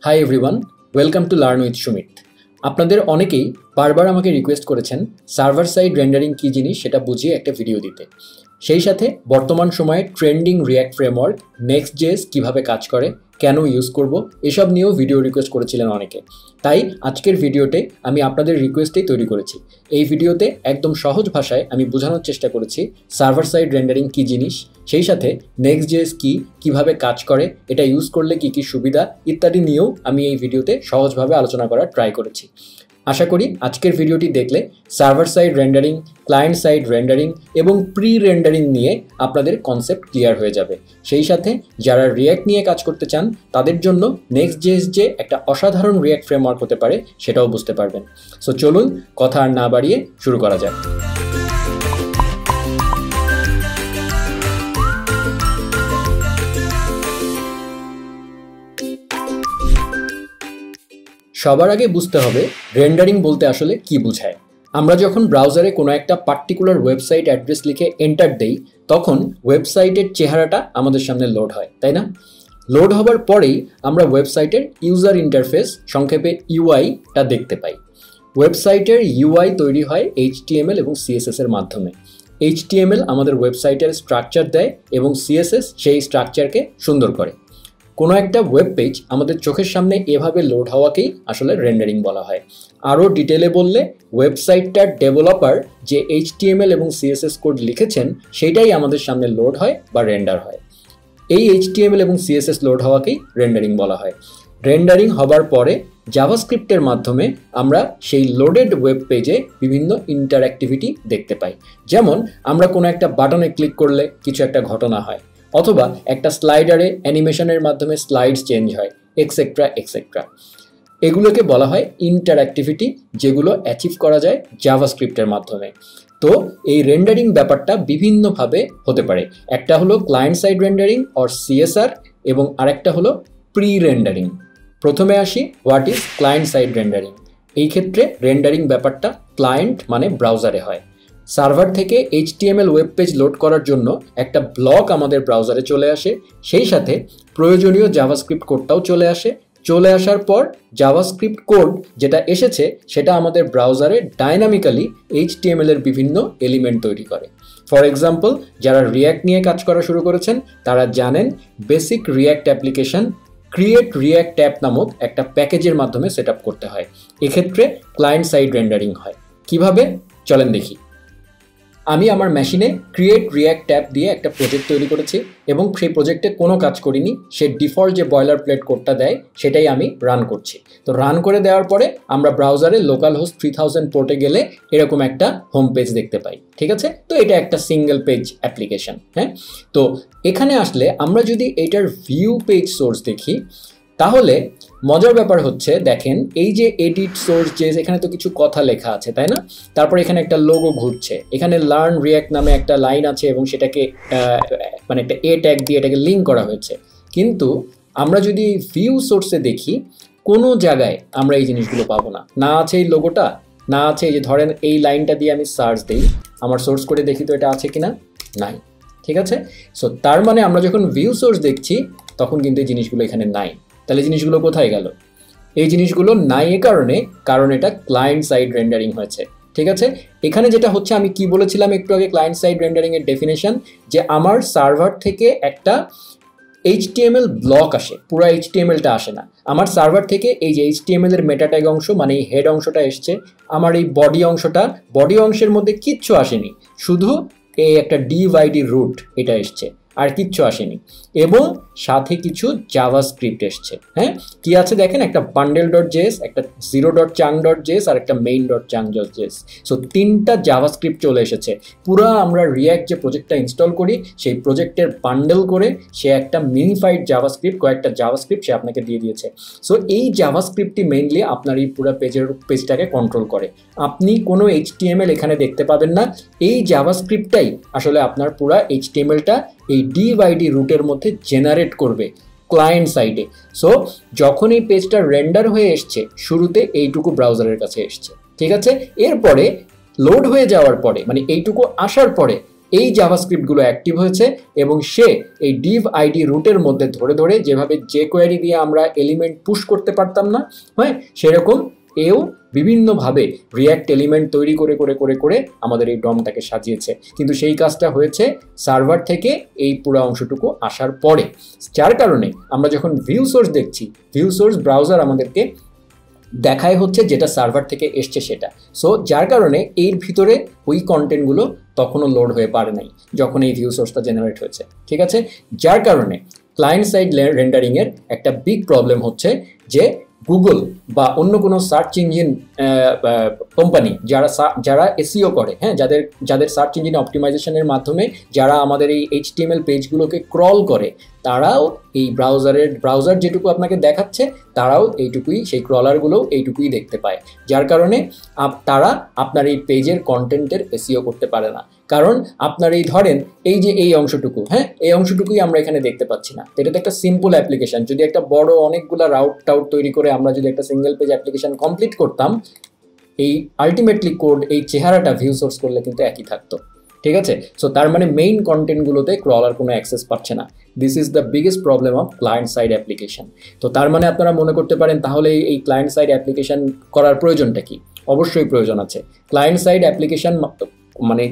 High everyone, welcome to learn with Sumit. আপনাদের অনেকেই বারবার আমাকে রিকোয়েস্ট করেছেন সার্ভার সাইড রেন্ডারিং কী জিনিস সেটা বুঝিয়ে একটা ভিডিও দিতে। সেই সাথে বর্তমান সময়ে ট্রেন্ডিং রিয়্যাক্ট ফ্রেমওয়ার্ক নেক্সট.জেএস কীভাবে কাজ করে, কেন ইউজ করব, এসব নিয়েও ভিডিও রিকোয়েস্ট করেছিলেন অনেকে। তাই আজকের ভিডিওতে আমি আপনাদের রিকোয়েস্টেই তৈরি করেছি। এই ভিডিওতে একদম সহজ ভাষায় আমি বোঝানোর চেষ্টা করেছি সার্ভার সাইড রেন্ডারিং কী জিনিস, সেই সাথে নেক্সট.জেএস কীভাবে কাজ করে, এটা ইউজ করলে কী কী সুবিধা ইত্যাদি নিয়েও আমি এই ভিডিওতে সহজভাবে আলোচনা করার ট্রাই করেছি। আশা করি আজকের ভিডিওটি দেখলে server side rendering, client side rendering এবং প্রি রেন্ডারিং নিয়ে আপনাদের কনসেপ্ট ক্লিয়ার হয়ে যাবে। সেই সাথে যারা রিয়্যাক্ট নিয়ে কাজ করতে চান তাদের জন্য নেক্সট.জেএস যে একটা অসাধারণ রিয়্যাক্ট ফ্রেমওয়ার্ক হতে পারে সেটাও বুঝতে পারবেন। সো চলুন কথা আর না বাড়িয়ে শুরু করা যাক। সবার আগে বুঝতে হবে রেন্ডারিং বলতে আসলে কি বোঝায়। আমরা যখন ব্রাউজারে কোনো একটা পার্টিকুলার ওয়েবসাইট অ্যাড্রেস লিখে এন্টার দেই তখন ওয়েবসাইটের চেহারাটা আমাদের সামনে লোড হয়, তাই না? লোড হবার পরেই আমরা ওয়েবসাইটের ইউজার ইন্টারফেস, সংক্ষেপে ইউআইটা দেখতে পাই। ওয়েবসাইটের ইউআই তৈরি হয় HTML এবং CSS এর মাধ্যমে। HTML আমাদের ওয়েবসাইটের স্ট্রাকচার দেয় এবং CSS সেই স্ট্রাকচারকে সুন্দর করে। কোনো একটা ওয়েব পেজ আমাদের চোখের সামনে এভাবে লোড হওয়াকেই আসলে রেন্ডারিং বলা হয়। আরও ডিটেলে বললে ওয়েবসাইটটার ডেভেলপার যে HTML এবং CSS কোড লিখেছেন সেইটাই আমাদের সামনে লোড হয় বা রেন্ডার হয়। এই HTML এবং CSS লোড হওয়াকেই রেন্ডারিং বলা হয়। রেন্ডারিং হবার পরে জাভাস্ক্রিপ্টের মাধ্যমে আমরা সেই লোডেড ওয়েব পেজে বিভিন্ন ইন্টারঅ্যাক্টিভিটি দেখতে পাই। যেমন আমরা কোনো একটা বাটনে ক্লিক করলে কিছু একটা ঘটনা হয়, অথবা একটা স্লাইডারে অ্যানিমেশনের মাধ্যমে স্লাইডস চেঞ্জ হয়, এক্সেট্রা এক্সেট্রা। এগুলোকে বলা হয় ইন্টারঅ্যাক্টিভিটি, যেগুলো অ্যাচিভ করা যায় জাভাস্ক্রিপ্টের মাধ্যমে। তো এই রেন্ডারিং ব্যাপারটা বিভিন্নভাবে হতে পারে। একটা হলো client side rendering or CSR এবং আরেকটা হলো প্রি রেন্ডারিং। প্রথমে আসি what is client side rendering. এই ক্ষেত্রে রেন্ডারিং ব্যাপারটা ক্লায়েন্ট মানে ব্রাউজারে হয়। সার্ভার থেকে HTML ওয়েব পেজ লোড করার জন্য একটা ব্লক আমাদের ব্রাউজারে চলে আসে, সেই সাথে প্রয়োজনীয় জাভাস্ক্রিপ্ট কোডটাও চলে আসার পর জাভাস্ক্রিপ্ট কোড যেটা এসেছে সেটা আমাদের ব্রাউজারে ডাইনামিক্যালি HTML এর বিভিন্ন এলিমেন্ট তৈরি করে। ফর এক্সাম্পল, যারা রিয়্যাক্ট নিয়ে কাজ করা শুরু করেছেন তারা জানেন basic React application create React app নামক একটা প্যাকেজের মাধ্যমে সেট আপ করতে হয়। এক্ষেত্রে ক্লায়েন্ট সাইড রেন্ডারিং হয়। কিভাবে চলেন দেখি। আমি আমার মেশিনে ক্রিয়েট রিয়্যাক্ট ট্যাব দিয়ে একটা প্রজেক্ট তৈরি করেছি এবং সেই প্রজেক্টে কোনো কাজ করিনি। সে ডিফল্ট যে বয়লার প্লেট কোডটা দেয় সেটাই আমি রান করছি। তো রান করে দেওয়ার পরে আমরা ব্রাউজারে লোকাল হোস্ট 3000 পোর্টে গেলে এরকম একটা হোম পেজ দেখতে পাই, ঠিক আছে? তো এটা একটা সিঙ্গেল পেজ অ্যাপ্লিকেশন। হ্যাঁ, তো এখানে আসলে আমরা যদি এটার ভিউ পেজ সোর্স দেখি তাহলে মজার ব্যাপার হচ্ছে, দেখেন এই যে এডিট সোর্স যে এখানে তো কিছু কথা লেখা আছে, তাই না? তারপর এখানে একটা লোগো ঘুরছে, এখানে লার্ন রিয়্যাক্ট নামে একটা লাইন আছে এবং সেটাকে মানে একটা ট্যাগ দিয়ে এটাকে লিঙ্ক করা হয়েছে। কিন্তু আমরা যদি ভিউ সোর্সে দেখি কোনো জায়গায় আমরা এই জিনিসগুলো পাবো না। না আছে এই লোগোটা, না আছে এই যে ধরেন এই লাইনটা দিয়ে আমি সার্চ দিই, আমার সোর্স করে দেখি তো এটা আছে কিনা, নাই, ঠিক আছে? সো তার মানে আমরা যখন ভিউ সোর্স দেখছি তখন কিন্তু এই জিনিসগুলো এখানে নাই। তাহলে জিনিসগুলো কোথায় গেল? এই জিনিসগুলো নাই কারণ এটা ক্লায়েন্ট সাইড রেন্ডারিং হয়েছে, ঠিক আছে? এখানে যেটা হচ্ছে, আমি কি বলেছিলাম একটু আগে ক্লায়েন্ট সাইড রেন্ডারিং এর ডেফিনেশন, যে আমার সার্ভার থেকে একটা HTML ব্লক আসে, পুরো HTMLটা আসে না। আমার সার্ভার থেকে এই যে HTML এর মেটা ট্যাগ অংশ মানে এই হেড অংশটা এসছে, আমার এই বডি অংশের মধ্যে কিচ্ছু আসেনি, শুধু এই একটা DYD রুট এটা এসছে, আর কিচ্ছু আসেনি। এবং সাথে কিছু জাভাস্ক্রিপ্ট এসছে। হ্যাঁ, কি আছে দেখেন, একটা bundle.js, একটা 0.chunk.js আর একটা main.chunk.js। সো তিনটা জাভাস্ক্রিপ্ট চলে এসেছে। পুরো আমরা রিয়্যাক্ট যে প্রজেক্টটা ইনস্টল করি সেই প্রজেক্টের বান্ডেল করে সে একটা মিনিফাইড জাভাস্ক্রিপ্ট, কয়েকটা জাভাস্ক্রিপ্ট সে আপনাকে দিয়ে দিয়েছে। সো এই জাভাস্ক্রিপ্টটি মেইনলি আপনার এই পুরো পেজটাকে কন্ট্রোল করে। আপনি কোনো HTML এখানে দেখতে পাবেন না, এই জাভাস্ক্রিপ্টটাই আসলে আপনার পুরো HTMLটা এই DYD রুটের মধ্যে জেনারেট করবে ক্লায়েন্ট সাইডে। সো যখন এই পেজটা রেন্ডার হয়ে এসছে, শুরুতে এইটুকু ব্রাউজারের কাছে এসছে, ঠিক আছে? এরপরে লোড হয়ে যাওয়ার পরে মানে এইটুকু আসার পরে এই জাভাস্ক্রিপ্টগুলো অ্যাক্টিভ হয়েছে এবং সে এই div id রুটের মধ্যে ধরে ধরে যেভাবে যে কোয়েরি দিয়ে আমরা এলিমেন্ট পুশ করতে পারতাম না, হ্যাঁ, সেরকম এও বিভিন্নভাবে রিয়্যাক্ট এলিমেন্ট তৈরি করে করে করে করে আমাদের এই ডমটাকে সাজিয়েছে। কিন্তু সেই কাজটা হয়েছে সার্ভার থেকে এই পুরো অংশটুকু আসার পরে, যার কারণে আমরা যখন ভিউ সোর্স দেখছি, ভিউ সোর্স ব্রাউজার আমাদেরকে দেখায় হচ্ছে যেটা সার্ভার থেকে এসছে সেটা। সো যার কারণে এর ভিতরে ওই কন্টেন্টগুলো তখনও লোড হয়ে পারে নাই যখন এই ভিউ সোর্সটা জেনারেট হয়েছে, ঠিক আছে। যার কারণে ক্লায়েন্ট সাইড রেন্ডারিংয়ের একটা বিগ প্রবলেম হচ্ছে যে গুগল বা অন্য কোনো সার্চ ইঞ্জিন কোম্পানি যারা এসইও করে, হ্যাঁ, যাদের সার্চ ইঞ্জিন অপটিমাইজেশনের মাধ্যমে যারা আমাদের এই HTML পেজগুলোকে ক্রল করে, তারাও এই ব্রাউজার যেটুকু আপনাকে দেখাচ্ছে তারাও এইটুকুই, সেই ক্রলারগুলোও এইটুকুই দেখতে পায়। যার কারণে তারা আপনার এই পেজের কন্টেন্টের এসইও করতে পারে না। কারণ আপনার এই ধরেন এই যে এই অংশটুকু, হ্যাঁ, এই অংশটুকুই আমরা এখানে দেখতে পাচ্ছি না। এটা তো একটা সিম্পল অ্যাপ্লিকেশন। যদি একটা বড় অনেকগুলো রাউট তৈরি করে আমরা যদি একটা সিঙ্গেল পেজ অ্যাপ্লিকেশন কমপ্লিট করতাম, এই আলটিমেটলি কোড, এই চেহারাটা ভিউ সোর্স করলে কিন্তু একই থাকতো, ঠিক আছে। সো তার মানে মেইন কন্টেন্টগুলোতে ক্রলার কোনো অ্যাক্সেস পাচ্ছে না। This is the biggest problem of client side application. তো তার মানে আপনারা মনে করতে পারেন তাহলে এই ক্লায়েন্ট সাইড অ্যাপ্লিকেশন করার প্রয়োজনটা কি? অবশ্যই প্রয়োজন আছে। ক্লায়েন্ট সাইড অ্যাপ্লিকেশন মানে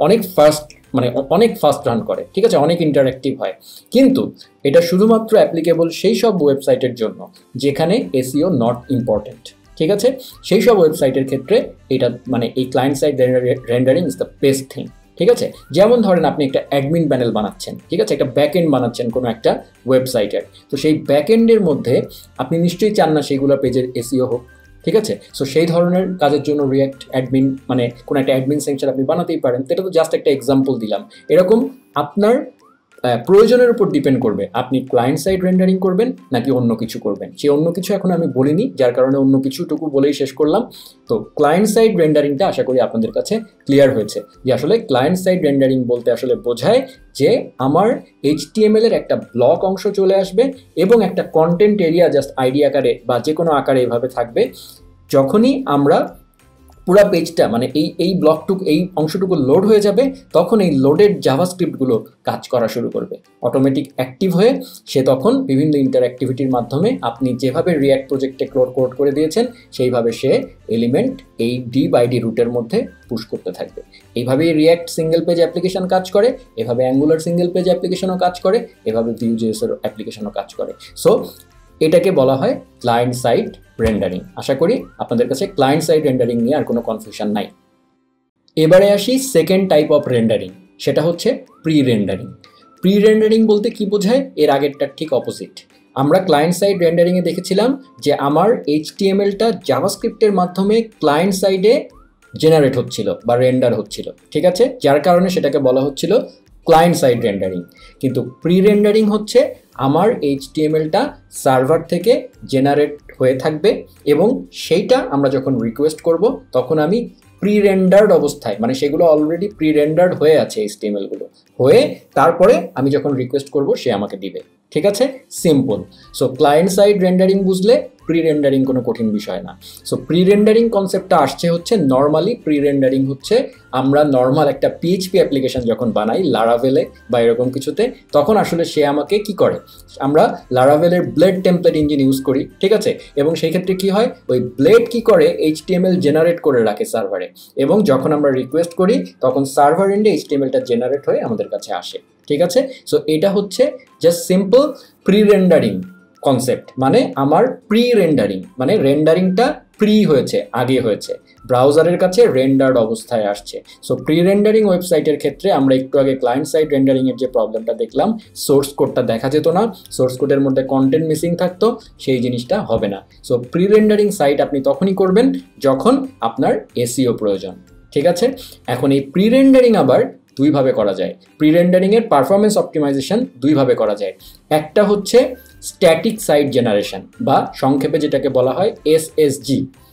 অনেক ফাস্ট রান করে, ঠিক আছে, অনেক ইন্টারঅ্যাক্টিভ হয়, কিন্তু এটা শুধুমাত্র অ্যাপ্লিকেবল সেই সব ওয়েবসাইটের জন্য যেখানে এসইও নট ইম্পর্টেন্ট, ঠিক আছে। সেই সব ওয়েবসাইটের ক্ষেত্রে এটা মানে এই client side rendering is the best thing, ঠিক আছে। যেমন ধরেন আপনি একটা অ্যাডমিন প্যানেল বানাচ্ছেন, ঠিক আছে, একটা ব্যাকএন্ড বানাচ্ছেন কোনো একটা ওয়েবসাইটের, তো সেই ব্যাকএন্ডের মধ্যে আপনি নিশ্চয়ই চান না সেইগুলো পেজের এসইও হোক, ঠিক আছে। সো সেই ধরনের কাজের জন্য রিয়্যাক্ট অ্যাডমিন মানে কোনো একটা অ্যাডমিন সেকশন আপনি বানাতেই পারেন। এটা তো জাস্ট একটা এক্সাম্পল দিলাম। এরকম আপনার প্রয়োজনের উপর ডিপেন্ড করবে আপনি ক্লায়েন্ট সাইড রেন্ডারিং করবেন নাকি অন্য কিছু করবেন। সে অন্য কিছু এখন আমি বলিনি, যার কারণে অন্য কিছুটুকু বলেই শেষ করলাম। তো ক্লায়েন্ট সাইড রেন্ডারিংটা আশা করি আপনাদের কাছে ক্লিয়ার হয়েছে যে আসলে ক্লায়েন্ট সাইড রেন্ডারিং বলতে আসলে বোঝায় যে আমার HTML এর একটা ব্লক অংশ চলে আসবে এবং একটা কন্টেন্ট এরিয়া জাস্ট আইডি আকারে বা যে কোনো আকারে এভাবে থাকবে। যখনই আমরা পুরা পেজটা মানে এই ব্লকটুকু, এই অংশটুকু লোড হয়ে যাবে, তখন এই লোডেড জাভাস্ক্রিপ্টগুলো কাজ করা শুরু করবে অটোমেটিক অ্যাক্টিভ হয়ে। সে তখন বিভিন্ন ইন্টারঅ্যাক্টিভিটির মাধ্যমে আপনি যেভাবে রিয়্যাক্ট প্রজেক্টে কোড করে দিয়েছেন সেইভাবে সে এলিমেন্ট এই div id রুটের মধ্যে পুশ করতে থাকবে। এইভাবেই রিয়্যাক্ট সিঙ্গেল পেজ অ্যাপ্লিকেশন কাজ করে, এভাবে অ্যাঙ্গুলার সিঙ্গেল পেজ অ্যাপ্লিকেশনও কাজ করে, এভাবে Vue.js এর অ্যাপ্লিকেশনও কাজ করে। সো এটাকে বলা হয় ক্লায়েন্ট সাইড রেন্ডারিং। আশা করি আপনাদের কাছে ক্লায়েন্ট সাইড রেন্ডারিং নিয়ে আর কোনো কনফিউশন নাই। এবারে আসি সেকেন্ড টাইপ অফ রেন্ডারিং, সেটা হচ্ছে প্রি রেন্ডারিং। প্রি রেন্ডারিং বলতে কি বোঝায়? এর আগেরটার ঠিক অপোজিট। আমরা ক্লায়েন্ট সাইড রেন্ডারিংয়ে দেখেছিলাম যে আমার HTML-টা জাভাস্ক্রিপ্টের মাধ্যমে ক্লায়েন্ট সাইডে জেনারেট হচ্ছিল বা রেন্ডার হচ্ছিল, ঠিক আছে, যার কারণে সেটাকে বলা হচ্ছিল ক্লায়েন্ট সাইড রেন্ডারিং। কিন্তু প্রি রেন্ডারিং হচ্ছে আমার HTML-টা সার্ভার থেকে জেনারেট হয়ে থাকবে এবং সেইটা আমরা যখন রিকোয়েস্ট করব তখন আমি প্রি রেন্ডার্ড অবস্থায়, মানে সেগুলো অলরেডি প্রি রেন্ডার্ড হয়ে আছে HTML-গুলো হয়ে, তারপরে আমি যখন রিকোয়েস্ট করব সে আমাকে দিবে, ঠিক আছে, simple. So client side rendering বুঝলে প্রি রেন্ডারিং কোনো কঠিন বিষয় না। সো প্রি রেন্ডারিং কনসেপ্টটা আসছে হচ্ছে নর্মালি প্রি রেন্ডারিং হচ্ছে আমরা নর্মাল একটা PHP অ্যাপ্লিকেশন যখন বানাই লারাভেলে বা এরকম কিছুতে, তখন আসলে সে আমাকে কি করে, আমরা লারাভেলের ব্লেড টেমপ্লেট ইঞ্জিন ইউজ করি, ঠিক আছে, এবং সেই ক্ষেত্রে কি হয়, ওই ব্লেড কি করে HTML জেনারেট করে রাখে সার্ভারে, এবং যখন আমরা রিকোয়েস্ট করি তখন সার্ভার এন্ডে HTML-টা জেনারেট হয়ে আমাদের কাছে আসে, ঠিক আছে। সো এটা হচ্ছে just simple pre rendering concept, মানে আমার প্রি রেন্ডারিং মানে রেন্ডারিংটা প্রি হয়েছে, আগে হয়েছে, ব্রাউজারের কাছে রেন্ডার্ড অবস্থায় আসছে। সো প্রি রেন্ডারিং ওয়েবসাইটের ক্ষেত্রে আমরা একটু আগে ক্লায়েন্ট সাইড রেন্ডারিংয়ের যে প্রবলেমটা দেখলাম, সোর্স কোডটা দেখা যেত না, সোর্স কোডের মধ্যে কন্টেন্ট মিসিং থাকতো, সেই জিনিসটা হবে না। সো প্রি রেন্ডারিং সাইট আপনি তখনই করবেন যখন আপনার এসইও প্রয়োজন, ঠিক আছে। এখন এই প্রি রেন্ডারিং আবার দুইভাবে করা যায়। প্রি রেন্ডারিংয়ের পারফরমেন্স অপটিমাইজেশন দুইভাবে করা যায়। একটা হচ্ছে স্ট্যাটিক সাইট জেনারেশন বা সংক্ষেপে যেটাকে বলা হয় SSG,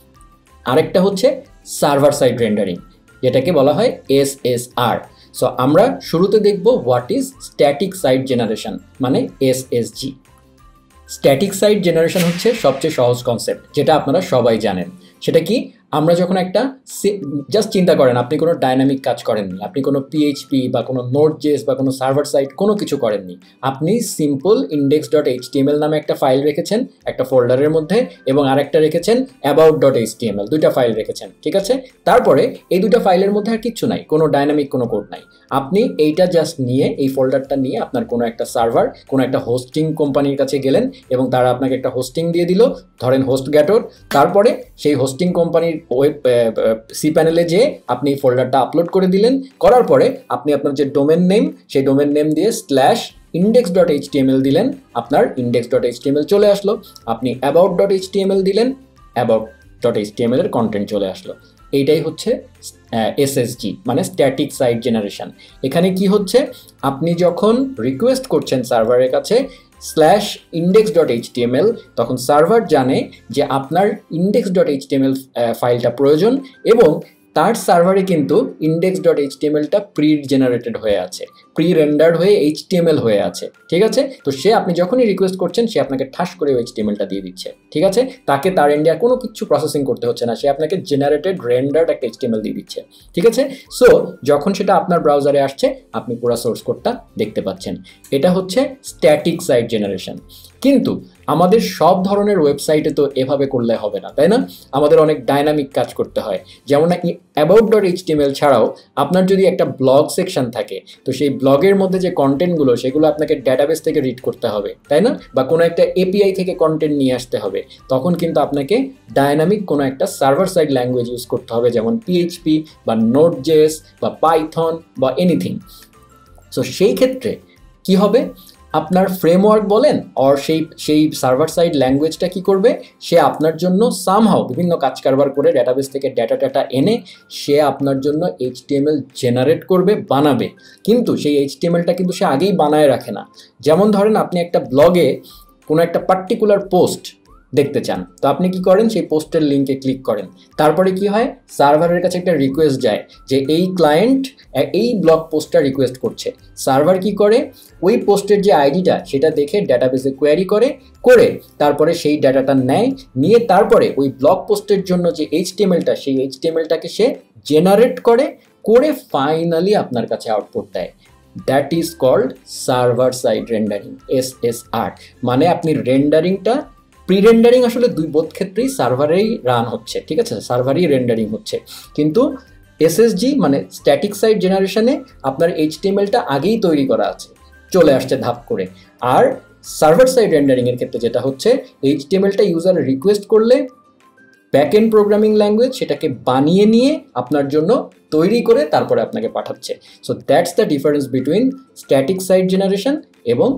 আরেকটা হচ্ছে সার্ভার সাইড রেন্ডারিং যেটাকে বলা হয় SSR। সো আমরা শুরুতে দেখব what is static site generation মানে SSG। স্ট্যাটিক সাইট জেনারেশন হচ্ছে সবচেয়ে সহজ কনসেপ্ট, যেটা আপনারা সবাই জানেন। সেটা কি, আমরা যখন একটা জাস্ট চিন্তা করেন আপনি কোনো ডাইনামিক কাজ করেননি, আপনি কোনো পিএইচপি বা কোনো নোড.জেএস বা কোনো সার্ভার সাইট কোনো কিছু করেননি, আপনি সিম্পল index.html নামে একটা ফাইল রেখেছেন একটা ফোল্ডারের মধ্যে এবং আরেকটা রেখেছেন about.html, দুইটা ফাইল রেখেছেন, ঠিক আছে? তারপরে এই দুটো ফাইলের মধ্যে আর কিচ্ছু নাই, কোনো ডাইনামিক কোনো কোড নাই। আপনি এইটা জাস্ট নিয়ে এই ফোল্ডারটা নিয়ে আপনার কোনো একটা সার্ভার, কোনো একটা হোস্টিং কোম্পানির কাছে গেলেন এবং তারা আপনাকে একটা হোস্টিং দিয়ে দিল, ধরেন হোস্টগ্যাটর। তারপরে সেই হোস্টিং কোম্পানির ওয়েব সি প্যানেলে যেয়ে আপনি এই ফোল্ডারটা আপলোড করে দিলেন, করার পরে আপনি আপনার যে ডোমেন নেম সেই ডোমেন নেম দিয়ে /index.html দিলেন, আপনার index.html চলে আসলো। আপনি about.html দিলেন, about.html এর কন্টেন্ট চলে আসলো। এইটাই হচ্ছে এসএসজি মানে স্ট্যাটিক সাইট জেনারেশন। এখানে কি হচ্ছে, আপনি যখন রিকোয়েস্ট করছেন সার্ভারের কাছে /index.html তখন সার্ভার জানে যে আপনার index.html ফাইলটা প্রয়োজন এবং তার সার্ভারে কিন্তু index.htmlটা প্রি জেনারেটেড হয়ে আছে, প্রি রেন্ডার্ড হয়ে HTML হয়ে আছে, ঠিক আছে? তো সে আপনি যখনই রিকোয়েস্ট করছেন সে আপনাকে ঠাস করে HTMLটা দিয়ে দিচ্ছে, ঠিক আছে? তাকে তার এন্ডে আর কোনো কিছু প্রসেসিং করতে হচ্ছে না, সে আপনাকে জেনারেটেড রেন্ডার্ড একটা HTML দিয়ে দিচ্ছে, ঠিক আছে? সো যখন সেটা আপনার ব্রাউজারে আসছে আপনি পুরো সোর্স কোডটা দেখতে পাচ্ছেন। এটা হচ্ছে স্ট্যাটিক সাইট জেনারেশন। কিন্তু আমাদের সব ধরনের ওয়েবসাইটে তো এভাবে করলে হবে না, তাই না? আমাদের অনেক ডাইনামিক কাজ করতে হয়। যেমন about.html ছাড়াও আপনার যদি একটা ব্লগ সেকশন থাকে তো সেই ব্লগের মধ্যে যে কন্টেন্টগুলো সেগুলো আপনাকে ডেটাবেস থেকে রিড করতে হবে, তাই না? বা কোনো একটা এপিআই থেকে কন্টেন্ট নিয়ে আসতে হবে, তখন কিন্তু আপনাকে ডাইনামিক কোনো একটা সার্ভার সাইড ল্যাঙ্গুয়েজ ইউজ করতে হবে, যেমন পিএইচপি বা নোড.জেএস বা পাইথন বা এনিথিং। সো সেই ক্ষেত্রে কি হবে, আপনার ফ্রেমওয়ার্ক বলেন আর সেই সার্ভার সাইড ল্যাঙ্গুয়েজটা কি করবে, সে আপনার জন্য সামহাও বিভিন্ন কাজ কারবার করে ডেটাবেস থেকে ডাটা এনে সে আপনার জন্য HTML জেনারেট করবে, বানাবে। কিন্তু সেই HTMLটা কিন্তু সে আগেই বানায় রাখে না। যেমন ধরেন আপনি একটা ব্লগে কোনো একটা পার্টিকুলার পোস্ট দেখতে চান, তো আপনি কি করেন, সেই পোস্টের লিঙ্কে ক্লিক করেন, তারপরে কি হয়, সার্ভারের কাছে একটা রিকোয়েস্ট যায় যে এই ক্লায়েন্ট এই ব্লগ পোস্টটা রিকোয়েস্ট করছে। সার্ভার কি করে, ওই পোস্টের যে আইডিটা সেটা দেখে ডাটাবেসে কোয়ারি করে তারপরে সেই ডাটাটা নিয়ে তারপরে ওই ব্লগ পোস্টের জন্য যে HTMLটা সেই HTMLটাকে সে জেনারেট করে ফাইনালি আপনার কাছে আউটপুট দেয়। That is called server side rendering, SSR। মানে আপনি রেন্ডারিংটা, প্রি রেন্ডারিং আসলে বোধ ক্ষেত্রেই সার্ভারেই রান হচ্ছে, ঠিক আছে? সার্ভারেই রেন্ডারিং হচ্ছে, কিন্তু এসএসজি মানে স্ট্যাটিক সাইট জেনারেশনে আপনার HTMLটা আগেই তৈরি করা আছে, চলে আসছে ধাপ করে। আর সার্ভার সাইড রেন্ডারিংয়ের ক্ষেত্রে যেটা হচ্ছে, HTMLটা ইউজার রিকোয়েস্ট করলে ব্যাকএন্ড প্রোগ্রামিং ল্যাঙ্গুয়েজ সেটাকে বানিয়ে নিয়ে আপনার জন্য তৈরি করে তারপরে আপনাকে পাঠাচ্ছে। So that's the difference between static site generation এবং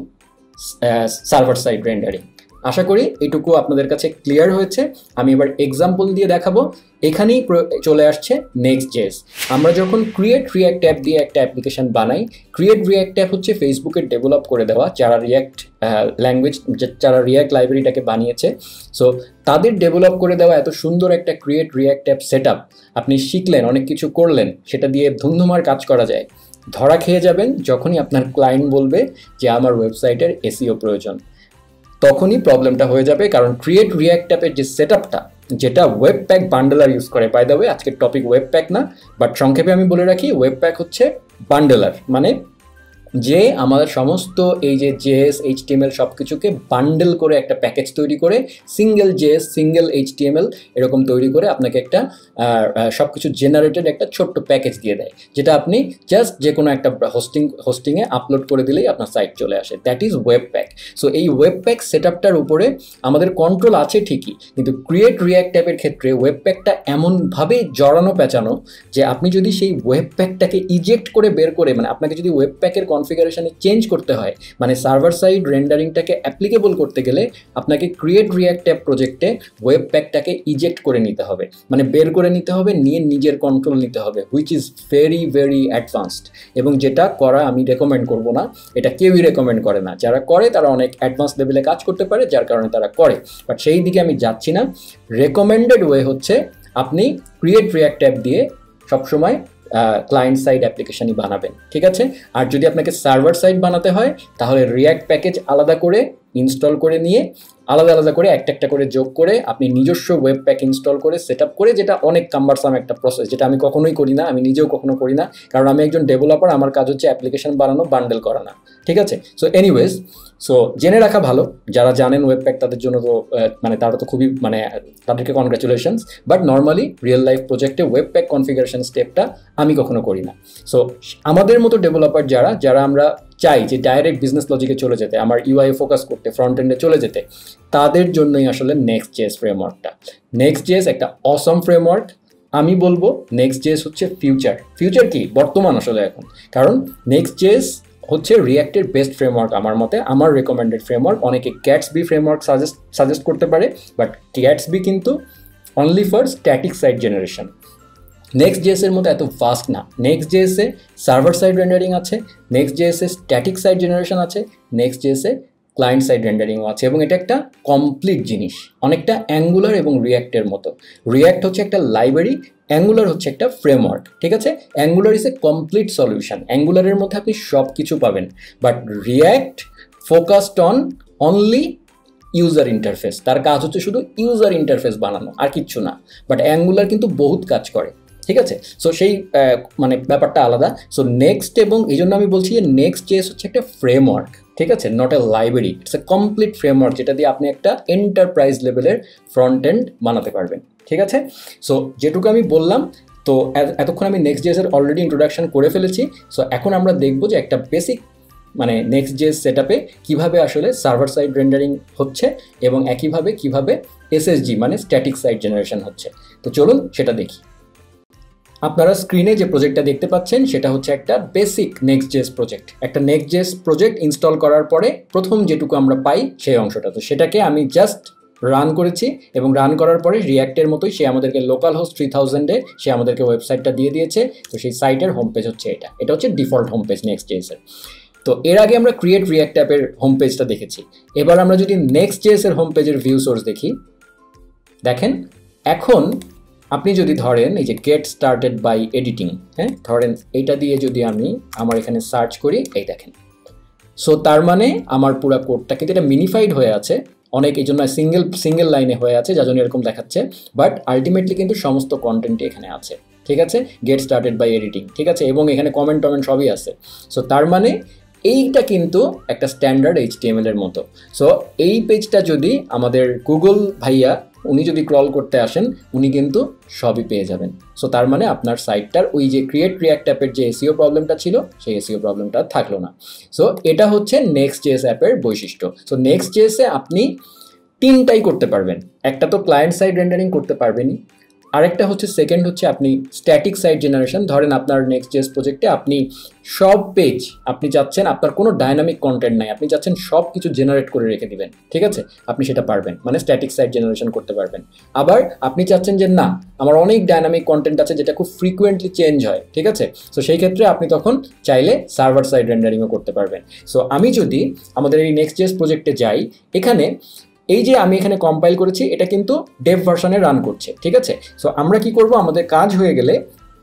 সার্ভার সাইড রেন্ডারিং। আশা করি এটুকু আপনাদের কাছে ক্লিয়ার হয়েছে। আমি এবার এক্সাম্পল দিয়ে দেখাবো। এখানেই চলে আসছে নেক্সট.জেএস। আমরা যখন ক্রিয়েট রিয়াক্ট অ্যাপ দিয়ে একটা অ্যাপ্লিকেশন বানাই, ক্রিয়েট রিয়াক্ট অ্যাপ হচ্ছে ফেসবুকের ডেভেলপ করে দেওয়া, যারা রিয়াক্ট ল্যাঙ্গুয়েজ, যারা রিয়াক্ট লাইব্রেরিটাকে বানিয়েছে, সো তাদের ডেভেলপ করে দেওয়া এত সুন্দর একটা create react app set up আপনি শিখলেন, অনেক কিছু করলেন, সেটা দিয়ে ধুমধুমার কাজ করা যায়। ধরা খেয়ে যাবেন যখনই আপনার ক্লায়েন্ট বলবে যে আমার ওয়েবসাইটের এসইও প্রয়োজন, তখনই প্রবলেমটা হয়ে যাবে। কারণ ক্রিয়েট রিয়াক্ট অ্যাপের যে সেট আপটা, যেটা ওয়েব প্যাক বান্ডেলার ইউজ করে, বাই দ্য ওয়ে আজকের টপিক ওয়েব প্যাক না, বাট সংক্ষেপে আমি বলে রাখি, ওয়েব প্যাক হচ্ছে বান্ডেলার, মানে যে আমাদের সমস্ত এই যে জেএস HTML সব কিছুকে বান্ডেল করে একটা প্যাকেজ তৈরি করে, সিঙ্গেল জেএস সিঙ্গেল HTML এরকম তৈরি করে আপনাকে একটা সব কিছু জেনারেটেড একটা ছোট্ট প্যাকেজ দিয়ে দেয়, যেটা আপনি জাস্ট যে কোনো একটা হোস্টিংয়ে আপলোড করে দিলেই আপনার সাইট চলে আসে। That is webpack. So এই ওয়েব প্যাক সেট আপটার উপরে আমাদের কন্ট্রোল আছে ঠিকই, কিন্তু ক্রিয়েট রিয়াক্ট অ্যাপের ক্ষেত্রে ওয়েব প্যাকটা এমনভাবে জড়ানো পেঁচানো যে আপনি যদি সেই ওয়েব প্যাকটাকে ইজেক্ট করে বের করে, মানে আপনাকে যদি ওয়েব প্যাকের কনফিগারেশনে চেঞ্জ করতে হয়, মানে সার্ভার সাইড রেন্ডারিংটাকে অ্যাপ্লিকেবল করতে গেলে আপনাকে ক্রিয়েট রিয়াক্ট অ্যাপ প্রজেক্টে ওয়েব প্যাকটাকে ইজেক্ট করে নিতে হবে, মানে বের করে নিতে হবে, নিয়ে নিজের কন্ট্রোল নিতে হবে, which is very very advanced. এবং যেটা করা আমি রেকমেন্ড করব না, এটা কেউই রেকমেন্ড করে না। যারা করে তারা অনেক অ্যাডভান্স লেভেলে কাজ করতে পারে, যার কারণে তারা করে, বাট সেই দিকে আমি যাচ্ছি না। রেকমেন্ডেড ওয়ে হচ্ছে আপনি ক্রিয়েট রিয়াক্ট অ্যাপ দিয়ে সবসময় ক্লায়েন্ট সাইড অ্যাপ্লিকেশনই বানাবেন, ঠিক আছে? আর যদি আপনাকে সার্ভার সাইড বানাতে হয় তাহলে রিয়াক্ট প্যাকেজ আলাদা করে ইনস্টল করে নিয়ে আলাদা আলাদা করে একটা করে যোগ করে আপনি নিজস্ব ওয়েব প্যাক ইনস্টল করে সেট আপ করে, যেটা অনেক কাম্বারসাম একটা প্রসেস, যেটা আমি কখনোই করি না, আমি নিজেও কখনো করি না, কারণ আমি একজন ডেভেলপার, আমার কাজ হচ্ছে অ্যাপ্লিকেশন বানানো, বান্ডেল করা না, ঠিক আছে। সো এনিওয়েজ, সো জেনে রাখা ভালো, যারা জানেন ওয়েব প্যাক তাদের জন্য তো মানে তারা তো খুবই মানে তাদেরকে congratulations, but normally real life প্রজেক্টে ওয়েব প্যাক কনফিগারেশন স্টেপটা আমি কখনো করি না। সো আমাদের মতো ডেভেলপার যারা আমরা চাই যে ডাইরেক্ট বিজনেস লজিকে চলে যেতে, আমার ইউআই ফোকাস করতে, ফ্রন্ট এন্ডে চলে যেতে, তাদের জন্যই আসলে নেক্সট.জেএস ফ্রেমওয়ার্কটা। নেক্সট.জেএস একটা অসম ফ্রেমওয়ার্ক। আমি বলবো নেক্সট.জেএস হচ্ছে ফিউচার কি বর্তমান আসলে এখন, কারণ নেক্সট.জেএস হচ্ছে রিঅ্যাক্টের বেস্ট ফ্রেমওয়ার্ক আমার মতে, আমার রেকমেন্ডেড ফ্রেমওয়ার্ক। অনেকে গ্যাটসবি ফ্রেমওয়ার্ক সাজেস্ট করতে পারে, বাট গ্যাটসবি কিন্তু only for static site generation. নেক্সট.জেএসের মতো এত ফাস্ট না। নেক্সট.জেএসে সার্ভার সাইড রেন্ডারিং আছে, নেক্সট.জেএসে স্ট্যাটিক সাইট জেনারেশন আছে, নেক্সট.জেএসে ক্লায়েন্ট সাইড রেন্ডারিংও আছে, এবং এটা একটা কমপ্লিট জিনিস, অনেকটা অ্যাঙ্গুলার এবং রিঅ্যাক্টের মতো। রিঅ্যাক্ট হচ্ছে একটা লাইব্রেরি, অ্যাঙ্গুলার হচ্ছে একটা ফ্রেমওয়ার্ক, ঠিক আছে। Angular is a complete solution, অ্যাঙ্গুলারের মধ্যে আপনি সব কিছু পাবেন, but React focused on only user interface, তার কাজ হচ্ছে শুধু ইউজার ইন্টারফেস বানানো, আর কিচ্ছু না। বাট অ্যাঙ্গুলার কিন্তু বহুত কাজ করে, ঠিক আছে। সো সেই মানে ব্যাপারটা আলাদা। সো নেক্সট, এবং এই জন্য আমি বলছি যে নেক্সট.জেএস হচ্ছে একটা ফ্রেমওয়ার্ক, ঠিক আছে, not a library, it's a complete framework, যেটা দিয়ে আপনি একটা এন্টারপ্রাইজ লেভেলের ফ্রন্ট এন্ড বানাতে পারবেন, ঠিক আছে। সো যেটুকু আমি বললাম, তো এতক্ষণ আমি নেক্সট.জেএসের অলরেডি ইন্ট্রোডাকশন করে ফেলেছি। সো এখন আমরা দেখবো যে একটা বেসিক মানে নেক্সট.জেএস সেটআপে কিভাবে আসলে সার্ভার সাইড রেন্ডারিং হচ্ছে, এবং একইভাবে কিভাবে এসএসজি মানে স্ট্যাটিক সাইট জেনারেশন হচ্ছে। তো চলুন সেটা দেখি। আপনারা স্ক্রিনে যে প্রজেক্টটা দেখতে পাচ্ছেন সেটা হচ্ছে একটা বেসিক নেক্সট.জেএস প্রজেক্ট। একটা নেক্সট.জেএস প্রজেক্ট ইনস্টল করার পরে প্রথম যেটুকু আমরা পাই সেই অংশটা, তো সেটাকে আমি জাস্ট রান করেছি, এবং রান করার পরে রিঅ্যাক্টের মতোই সে আমাদেরকে লোকাল হোস্ট 3000-এ সে আমাদেরকে ওয়েবসাইটটা দিয়ে দিয়েছে। তো সেই সাইটের হোম পেজ হচ্ছে এটা হচ্ছে ডিফল্ট হোম পেজ নেক্সট.জেএসের। তো এর আগে আমরা ক্রিয়েট রিঅ্যাক্ট অ্যাপের হোম পেজটা দেখেছি। এবার আমরা যদি নেক্সট.জেএসের হোম পেজের ভিউ সোর্স দেখি, দেখেন এখন আপনি যদি ধরেন এই যে গেট স্টার্টেড বাই এডিটিং, হ্যাঁ ধরেন এইটা দিয়ে যদি আমি আমার এখানে সার্চ করি, এই দেখেন। সো তার মানে আমার পুরো কোডটা কিন্তু এটা মিনিফাইড হয়ে আছে অনেক, এই জন্য সিঙ্গেল লাইনে হয়ে আছে, যার জন্য এরকম দেখাচ্ছে, বাট আলটিমেটলি কিন্তু সমস্ত কন্টেন্টই এখানে আছে, ঠিক আছে। গেট স্টার্টেড বাই এডিটিং, ঠিক আছে, এবং এখানে কমেন্ট সবই আছে। সো তার মানে এইটা কিন্তু একটা স্ট্যান্ডার্ড HTML এর মতো। সো এই পেজটা যদি আমাদের গুগল ভাইয়া উনি যদি ক্রল করতে আসেন, উনি কিন্তু সবই পেয়ে যাবেন। সো তার মানে আপনার সাইটটার ওই যে ক্রিয়েট রিঅ্যাক্ট অ্যাপের যে এসইও প্রবলেমটা ছিল, সেই এসইও প্রবলেমটা থাকলো না। সো এটা হচ্ছে নেক্সট.জেএস অ্যাপের বৈশিষ্ট্য। সো নেক্সট.জেএসে আপনি তিনটাই করতে পারবেন। একটা তো ক্লায়েন্ট সাইড রেন্ডারিং করতে পারবেনই, আরেকটা হচ্ছে সেকেন্ড হচ্ছে আপনি স্ট্যাটিক সাইট জেনারেশন। ধরেন আপনার নেক্সট.জেএস প্রজেক্টে আপনি সব পেজ আপনি চাচ্ছেন, আপনার কোনো ডাইনামিক কন্টেন্ট নাই, আপনি চাচ্ছেন সব কিছু জেনারেট করে রেখে দিবেন, ঠিক আছে, আপনি সেটা পারবেন, মানে স্ট্যাটিক সাইট জেনারেশন করতে পারবেন। আবার আপনি চাচ্ছেন যে না, আমার অনেক ডাইনামিক কন্টেন্ট আছে যেটা খুব ফ্রিকুয়েন্টলি চেঞ্জ হয়, ঠিক আছে, সো সেই ক্ষেত্রে আপনি তখন চাইলে সার্ভার সাইড রেন্ডারিংও করতে পারবেন। সো আমি যদি আমাদের এই নেক্সট.জেএস প্রজেক্টে যাই, এখানে এই যে আমি এখানে কম্পাইল করেছি, এটা কিন্তু ডেভ ভার্সনে রান করছে, ঠিক আছে। সো আমরা কি করব, আমাদের কাজ হয়ে গেলে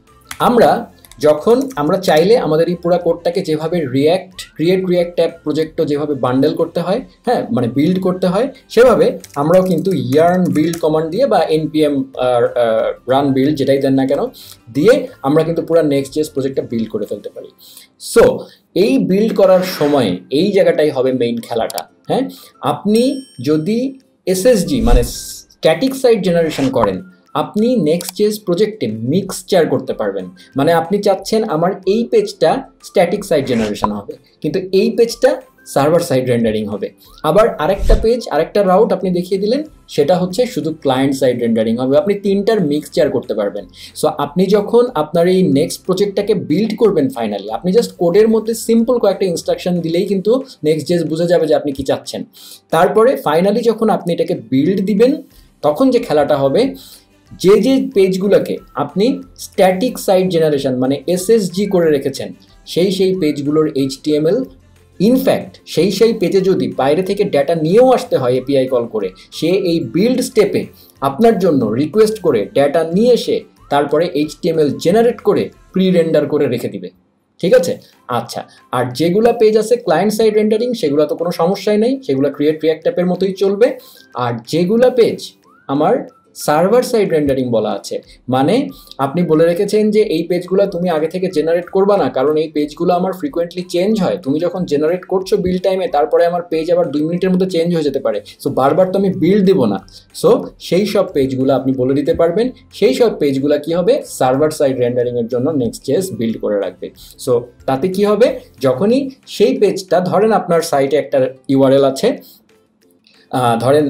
আমরা চাইলে আমাদের এই পুরো কোডটাকে যেভাবে ক্রিয়েট রিঅ্যাক্ট অ্যাপ প্রজেক্টও যেভাবে বান্ডেল করতে হয়, হ্যাঁ মানে বিল্ড করতে হয়, সেভাবে আমরাও কিন্তু ইয়ার্ন বিল্ড কমান্ড দিয়ে বা npm রান বিল্ড যেটাই দেন না কেন দিয়ে আমরা কিন্তু পুরো নেক্সট.জেএস প্রজেক্টটা বিল্ড করে ফেলতে পারি। সো এই বিল্ড করার সময় এই জায়গাটাই হবে মেইন খেলাটা। হ্যাঁ, আপনি যদি এসএসজি মানে স্ট্যাটিক সাইট জেনারেশন করেন, আপনি নেক্সট.জেএস প্রজেক্টে মিক্সচার করতে পারবেন। মানে আপনি চাচ্ছেন আমার এই পেজটা স্ট্যাটিক সাইট জেনারেশন হবে, কিন্তু এই পেজটা সার্ভার সাইড রেন্ডারিং হবে। আবার আরেকটা রাউট আপনি দেখিয়ে দিলেন, সেটা হচ্ছে শুধু ক্লায়েন্ট সাইড রেন্ডারিং হবে। আপনি তিনটার মিক্সচার করতে পারবেন। সো আপনি যখন আপনার এই নেক্সট প্রজেক্টটাকে বিল্ড করবেন, ফাইনালি আপনি জাস্ট কোডের মধ্যে সিম্পল কয়েকটা ইনস্ট্রাকশন দিলেই কিন্তু নেক্সট.জেএস বুঝে যাবে যে আপনি কি চাচ্ছেন। তারপরে ফাইনালি যখন আপনি এটাকে বিল্ড দিবেন, তখন যে খেলাটা হবে, যে পেজগুলোকে আপনি স্ট্যাটিক সাইট জেনারেশন মানে এসএসজি করে রেখেছেন, সেই পেজগুলোর HTML, ইনফ্যাক্ট সেই পেজে যদি বাইরে থেকে ডেটা নিয়েও আসতে হয় এপিআই কল করে, সে এই বিল্ড স্টেপে আপনার জন্য রিকোয়েস্ট করে ডেটা নিয়ে এসে তারপরে HTML জেনারেট করে প্রি রেন্ডার করে রেখে দিবে। ঠিক আছে? আচ্ছা, আর যেগুলা পেজ আছে ক্লায়েন্ট সাইড রেন্ডারিং সেগুলো তো কোনো সমস্যাই নেই, সেগুলো ক্রিয়েট রিয়াক্ট অ্যাপের মতোই চলবে। আর যেগুলা পেজ আমার সার্ভার সাইড রেন্ডারিং বলা আছে, মানে আপনি বলে রেখেছেন যে এই পেজগুলো তুমি আগে থেকে জেনারেট করবা না, কারণ এই পেজগুলো আমার ফ্রিকোয়েন্টলি চেঞ্জ হয়। তুমি যখন জেনারেট করছো বিল্ড টাইমে, তারপরে আমার পেজ আবার 2 মিনিটের মধ্যে চেঞ্জ হয়ে যেতে পারে। সো বারবার তো আমি বিল্ড দেবো না। সো সেই সব পেজগুলো আপনি বলে দিতে পারবেন। সেই সব পেজগুলো কি হবে, সার্ভার সাইড রেন্ডারিংয়ের জন্য নেক্সট.জেএস বিল্ড করে রাখবে। সো তাতে কি হবে, যখনই সেই পেজটা, ধরেন আপনার সাইটে একটা ইউআরএল আছে, ধরেন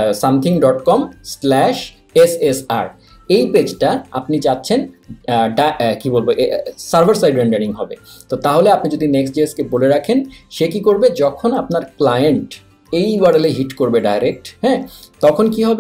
something.com/SSR, এই পেজটা আপনি চাচ্ছেন কি বলবো সার্ভার সাইড রেন্ডারিং হবে। তো তাহলে আপনি যদি নেক্সট.জেএসকে বলে রাখেন, সে কি করবে, যখন আপনার ক্লায়েন্ট এই ইউআরএলে হিট করবে ডাইরেক্ট, হ্যাঁ, তখন কি হবে,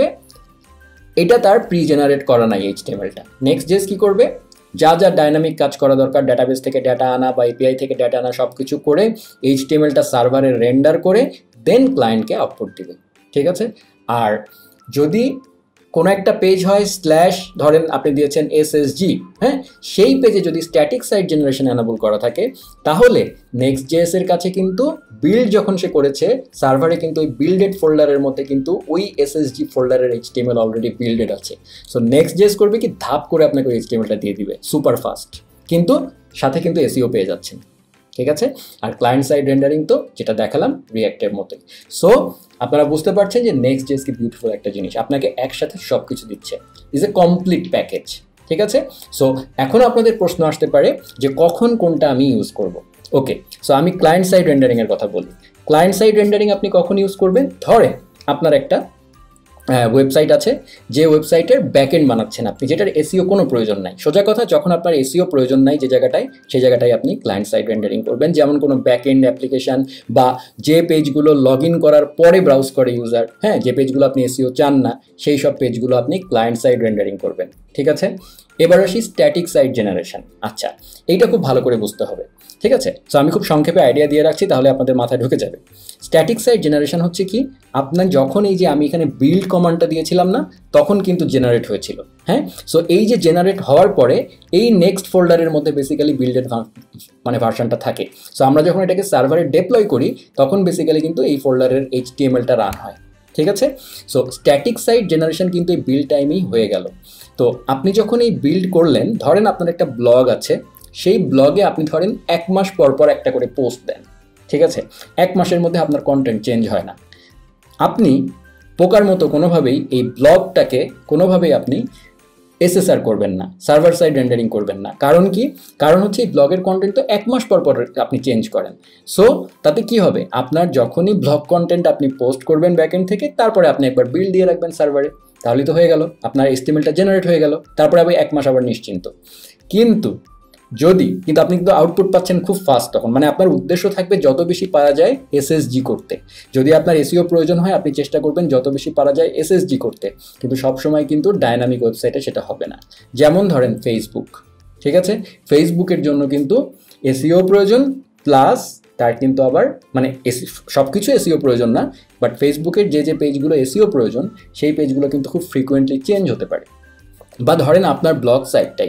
এটা তার প্রি জেনারেট করা নাই এইচটিএমএলটা। নেক্সট.জেএস কি করবে, যা যা ডাইনামিক কাজ করা দরকার, ডাটাবেস থেকে ডাটা আনা বা এপিআই থেকে ডাটা আনা সব কিছু করে এইচটিএমএলটা সার্ভারে রেন্ডার করে দেন ক্লায়েন্টকে আউটপুট দিবে। ঠিক আছে? আর যদি কোনো একটা পেজ হয় ধরেন আপনি দিয়েছেন এসএসজি, হ্যাঁ, সেই পেজে যদি স্ট্যাটিক সাইট জেনারেশন অ্যানাবল করা থাকে, তাহলে নেক্সট.জেএস এর কাছে কিন্তু বিল্ড যখন সে করেছে সার্ভারে, কিন্তু ওই বিল্ডেড ফোল্ডারের মধ্যে কিন্তু ওই এসএসজি ফোল্ডারের এইচটিএমএল অলরেডি বিল্ডেড আছে। সো নেক্সট.জেএস করবে কি, ধাপ করে আপনাকে ওই এইচটিএমএলটা দিয়ে দিবে সুপার ফাস্ট, কিন্তু সাথে কিন্তু এসইও পেয়ে যাচ্ছেন। ঠিক আছে? আর ক্লায়েন্ট সাইড রেন্ডারিং তো যেটা দেখালাম রিঅ্যাক্টের মতোই। সো আপনারা বুঝতে পারছেন যে নেক্সট.জেএস কি বিউটিফুল একটা জিনিস, আপনাকে একসাথে সব কিছু দিচ্ছে, ইজ এ কমপ্লিট প্যাকেজ। ঠিক আছে? সো এখন আপনাদের প্রশ্ন আসতে পারে যে কখন কোনটা আমি ইউজ করব। ওকে, সো আমি ক্লায়েন্ট সাইড রেন্ডারিংয়ের কথা বলি। ক্লায়েন্ট সাইড রেন্ডারিং আপনি কখন ইউজ করবেন, ধরে আপনার একটা ওয়েবসাইট আছে, যে ওয়েবসাইটের ব্যাকএন্ড বানাচ্ছেন আপনি, যেটার এসইও কোনো প্রয়োজন নাই। সোজা কথা, যখন আপনার এসইও প্রয়োজন নাই যে জায়গাটায়, সেই জায়গাটায় আপনি ক্লায়েন্ট সাইড রেন্ডারিং করবেন। যেমন কোনো ব্যাকএন্ড অ্যাপ্লিকেশান বা যে পেজগুলো লগ ইন করার পরে ব্রাউজ করে ইউজার, হ্যাঁ, যে পেজগুলো আপনি এসইও চান না, সেই সব পেজগুলো আপনি ক্লায়েন্ট সাইড রেন্ডারিং করবেন। ঠিক আছে? এবার আসি স্ট্যাটিক সাইট জেনারেশন। আচ্ছা, এইটা খুব ভালো করে বুঝতে হবে। ঠিক আছে? সো আমি খুব সংক্ষেপে আইডিয়া দিয়ে রাখছি, তাহলে আপনাদের মাথায় ঢুকে যাবে। স্ট্যাটিক সাইট জেনারেশন হচ্ছে কি, আপনার যখন এই যে আমি এখানে বিল্ড কমান্ডটা দিয়েছিলাম না, তখন কিন্তু জেনারেট হয়েছিল। হ্যাঁ, সো এই যে জেনারেট হওয়ার পরে এই নেক্সট ফোল্ডারের মধ্যে বেসিক্যালি বিল্ডের মানে ভার্সনটা থাকে। সো আমরা যখন এটাকে সার্ভারে ডেপ্লয় করি, তখন বেসিক্যালি কিন্তু এই ফোল্ডারের এইচটিএমএলটা রান হয়। ঠিক আছে? সো স্ট্যাটিক সাইট জেনারেশন কিন্তু এই বিল্ড টাইমেই হয়ে গেল। তো আপনি যখন এই বিল্ড করলেন, ধরেন আপনার একটা ব্লগ আছে, সেই ব্লগে আপনি ধরেন 1 মাস পর পর একটা করে পোস্ট দেন। ঠিক আছে? 1 মাসের মধ্যে আপনার কন্টেন্ট চেঞ্জ হয় না। আপনি পোকার মতো কোনোভাবেই এই ব্লগটাকে কোনোভাবেই আপনি এসএসআর করবেন না, সার্ভার সাইড রেন্ডারিং করবেন না। কারণ কি? কারণ হচ্ছে এই ব্লগের কন্টেন্ট তো 1 মাস পর পর আপনি চেঞ্জ করেন। সো তাতে কি হবে, আপনার যখনই ব্লগ কন্টেন্ট আপনি পোস্ট করবেন ব্যাকএন্ড থেকে, তারপরে আপনি একবার বিল্ড দিয়ে রাখবেন সার্ভারে, তাহলেই তো হয়ে গেল, আপনার এইচটিএমএলটা জেনারেট হয়ে গেল, তারপরে আবার 1 মাস আবার নিশ্চিন্ত। কিন্তু আপনি কিন্তু আউটপুট পাচ্ছেন খুব ফাস্ট তখন, মানে আপনার উদ্দেশ্য থাকবে যত বেশি পারা যায় এসএসজি করতে। যদি আপনার এসইও প্রয়োজন হয়, আপনি চেষ্টা করবেন যত বেশি পারা যায় এসএসজি করতে, কিন্তু সবসময় কিন্তু ডায়নামিক ওয়েবসাইটে সেটা হবে না। যেমন ধরেন ফেসবুক, ঠিক আছে, ফেসবুকের জন্য কিন্তু এসইও প্রয়োজন, প্লাস তার কিন্তু আবার মানে সব কিছু এসইও প্রয়োজন না, বাট ফেসবুকের যে পেজগুলো এসইও প্রয়োজন, সেই পেজগুলো কিন্তু খুব ফ্রিকোয়েন্টলি চেঞ্জ হতে পারে। বা ধরেন আপনার ব্লগ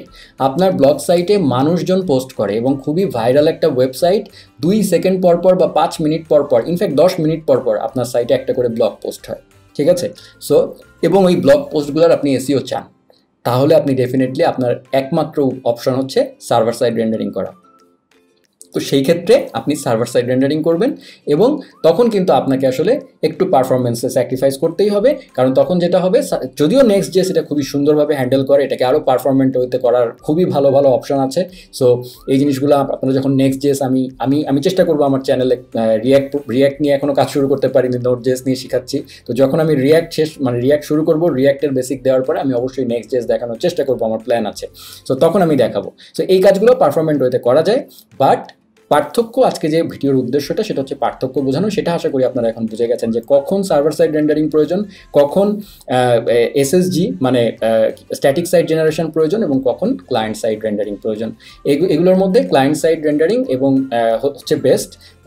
সাইটে মানুষজন পোস্ট করে এবং খুবই ভাইরাল একটা ওয়েবসাইট, 2 সেকেন্ড পর পর বা 5 মিনিট পর পর, ইনফ্যাক্ট 10 মিনিট পর পর আপনার সাইটে একটা করে ব্লগ পোস্ট হয়। ঠিক আছে? সো এবং ওই ব্লগ পোস্টগুলোর আপনি এসইও চান, তাহলে আপনি ডেফিনেটলি আপনার একমাত্র অপশন হচ্ছে সার্ভার সাইড রেন্ডারিং করা। তো সেই ক্ষেত্রে আপনি সার্ভার সাইড রেন্ডারিং করবেন, এবং তখন কিন্তু আপনাকে আসলে একটু পারফরমেন্সে স্যাক্রিফাইস করতেই হবে। কারণ তখন যেটা হবে, যদিও নেক্সট.জেএস এটা খুবই সুন্দরভাবে হ্যান্ডেল করে, এটাকে আরও পারফরমেন্ট হইতে করার খুবই ভালো ভালো অপশন আছে। সো এই জিনিসগুলো আপনারা যখন নেক্সট.জেএস আমি চেষ্টা করবো আমার চ্যানেলে রিয়্যাক্ট নিয়ে এখনও কাজ শুরু করতে পারিনি, নোট.জেএস নিয়ে শেখাচ্ছি। তো যখন আমি রিয়্যাক্ট শুরু করবো, রিয়্যাক্টের বেসিক দেওয়ার পরে আমি অবশ্যই নেক্সট.জেএস দেখানোর চেষ্টা করবো, আমার প্ল্যান আছে। সো তখন আমি দেখাবো। সো এই কাজগুলো পারফরমেন্ট হইতে করা যায়, বাট পার্থক্য, আজকে যে ভিডিওর উদ্দেশ্যটা সেটা হচ্ছে পার্থক্য বোঝানো। সেটা আশা করি আপনারা এখন বুঝে গেছেন যে কখন সার্ভার সাইড রেন্ডারিং প্রয়োজন, কখন এসএসজি মানে স্ট্যাটিক সাইড জেনারেশন প্রয়োজন, এবং কখন ক্লায়েন্ট সাইড রেন্ডারিং প্রয়োজন। এগুলোর মধ্যে ক্লায়েন্ট সাইড রেন্ডারিং এবং হচ্ছে বেস্ট,